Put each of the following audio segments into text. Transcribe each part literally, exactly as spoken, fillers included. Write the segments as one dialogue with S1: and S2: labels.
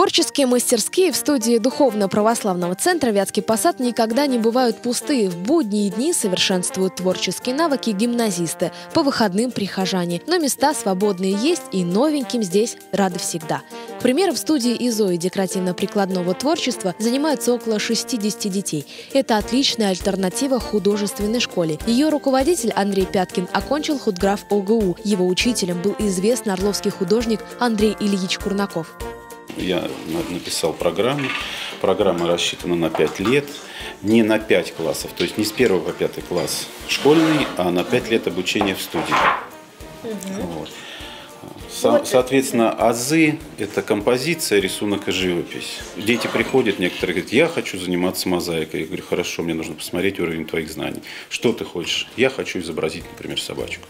S1: Творческие мастерские в студии Духовно-православного центра «Вятский посад» никогда не бывают пустые. В будние дни совершенствуют творческие навыки гимназисты, по выходным прихожане. Но места свободные есть, и новеньким здесь рады всегда. К примеру, в студии ИЗОИ декоративно-прикладного творчества занимаются около шестидесяти детей. Это отличная альтернатива художественной школе. Ее руководитель Андрей Пяткин окончил худграф ОГУ. Его учителем был известный орловский художник Андрей Ильич Курнаков.
S2: Я написал программу. Программа рассчитана на пять лет, не на пять классов, то есть не с первого по пятый класс школьный, а на пять лет обучения в студии. Угу. Вот. Со соответственно, азы – это композиция, рисунок и живопись. Дети приходят, некоторые говорят: я хочу заниматься мозаикой. Я говорю: хорошо, мне нужно посмотреть уровень твоих знаний. Что ты хочешь? Я хочу изобразить, например, собачку.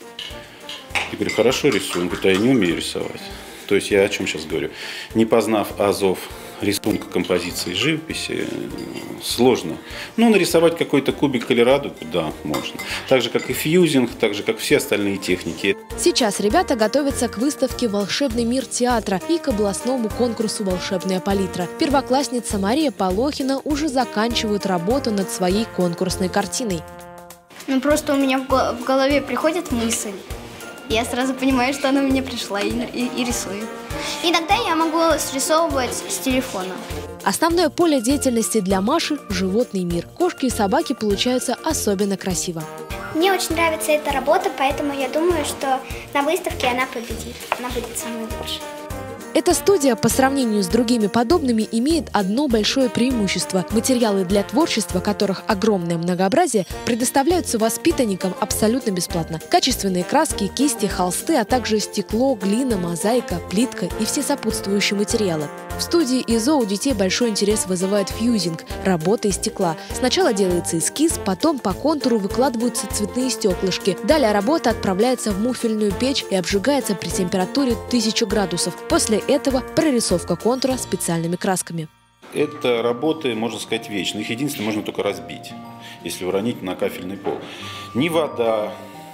S2: Я говорю: хорошо, рисую. Он говорит: а я не умею рисовать. То есть я о чем сейчас говорю? Не познав азов рисунка, композиции, живописи, сложно. Ну, нарисовать какой-то кубик или радугу, да, можно. Так же, как и фьюзинг, так же, как все остальные техники.
S1: Сейчас ребята готовятся к выставке «Волшебный мир театра» и к областному конкурсу «Волшебная палитра». Первоклассница Мария Полохина уже заканчивает работу над своей конкурсной картиной.
S3: Ну, просто у меня в голове приходит мысль. Я сразу понимаю, что она мне пришла, и, и, и рисую. Иногда я могу срисовывать с телефона.
S1: Основное поле деятельности для Маши – животный мир. Кошки и собаки получаются особенно красиво.
S4: Мне очень нравится эта работа, поэтому я думаю, что на выставке она победит. Она будет самой лучшей.
S1: Эта студия по сравнению с другими подобными имеет одно большое преимущество. Материалы для творчества, которых огромное многообразие, предоставляются воспитанникам абсолютно бесплатно. Качественные краски, кисти, холсты, а также стекло, глина, мозаика, плитка и все сопутствующие материалы. В студии ИЗО у детей большой интерес вызывает фьюзинг – работа из стекла. Сначала делается эскиз, потом по контуру выкладываются цветные стеклышки. Далее работа отправляется в муфельную печь и обжигается при температуре тысячи градусов. После этого прорисовка контура специальными красками.
S2: Это работы, можно сказать, вечные. Их единственное, можно только разбить, если уронить на кафельный пол. Ни вода,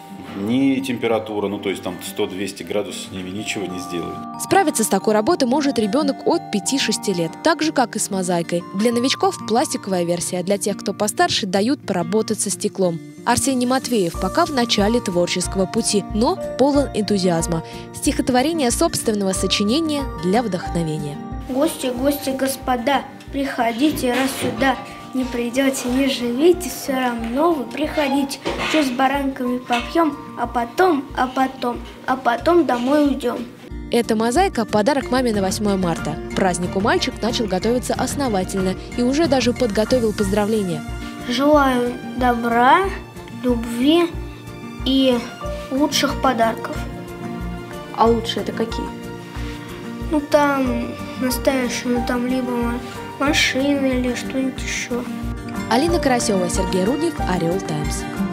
S2: ни температура, ну то есть там сто-двести градусов с ними ничего не сделают.
S1: Справиться с такой работой может ребенок от пяти-шести лет, так же, как и с мозаикой. Для новичков пластиковая версия, а для тех, кто постарше, дают поработать со стеклом. Арсений Матвеев пока в начале творческого пути, но полон энтузиазма. Стихотворение собственного сочинения для вдохновения.
S5: Гости, гости, господа, приходите раз сюда. Не придете, не живите, все равно вы приходите. Что с баранками попьем, а потом, а потом, а потом домой уйдем.
S1: Эта мозаика – подарок маме на восьмое марта. К празднику мальчик начал готовиться основательно и уже даже подготовил поздравления.
S5: Желаю добра, любви и лучших подарков.
S6: А лучшие это какие?
S5: Ну там настоящие, ну там либо машины или что-нибудь еще.
S1: Алина Карасева, Сергей Рудник, Орел Таймс.